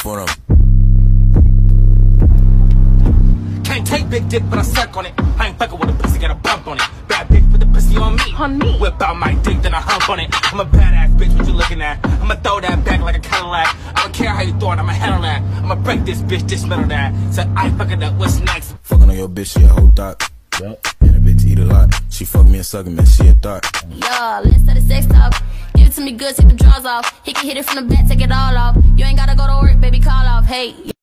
for them. Can't take big dick, but I suck on it. I ain't fucking with a pussy, got a bump on it. Bad bitch, put the pussy on me. On me. Whip out my dick, then I hump on it. I'm a badass bitch, what you looking at? I'ma throw that back like a Cadillac. I don't care how you throw it, I'ma handle that. I'ma break this bitch, dismantle that. So I fuck it up, what's next? Fucking on your bitch, she a whole thought. Yep. And a bitch eat a lot. She fuck me and suck me, she a thought. Yeah, let's start the sex talk. Give it to me good, take the drawers off. He can hit it from the back, take it all off. You ain't gotta go to work, baby, call off. Hey.